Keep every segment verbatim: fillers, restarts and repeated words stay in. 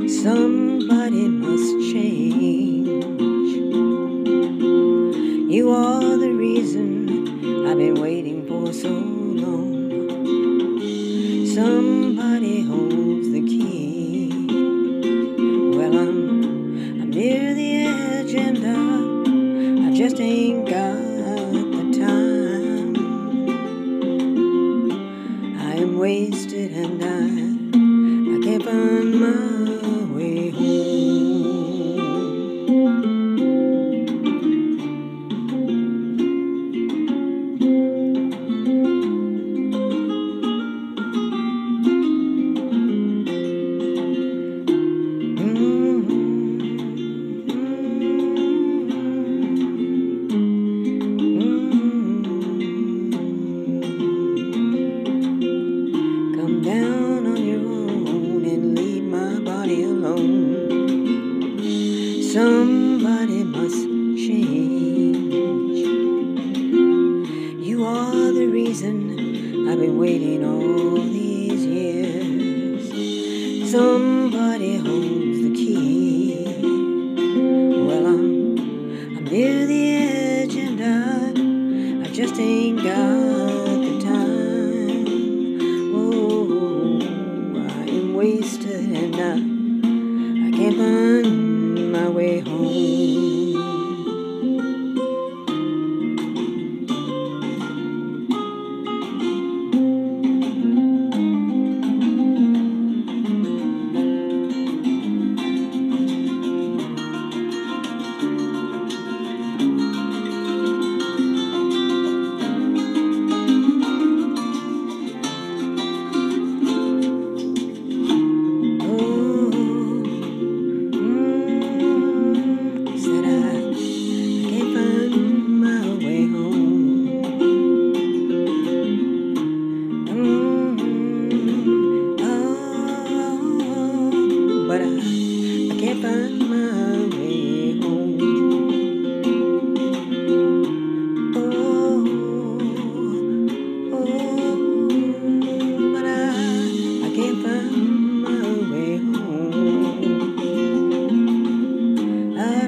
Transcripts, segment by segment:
Somebody must change. You are the reason I've been waiting for so long. Somebody holds the key. Well, I'm, I'm near the edge and I, I just ain't got the time. I am wasted and I, I can't find my way home. Come down on your own and leave my body alone. Somebody must change. You are the reason I've been waiting all these years. Somebody holds the key. Well, I'm, I'm near the edge and I, I just ain't got the time. Oh, I am wasted and I, I can't find my way home. But I, I can't find my way home. Oh, oh, but I, I can't find my way home. La,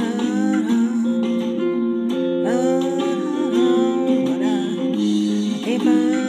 la, la, la, la, but I, I can't find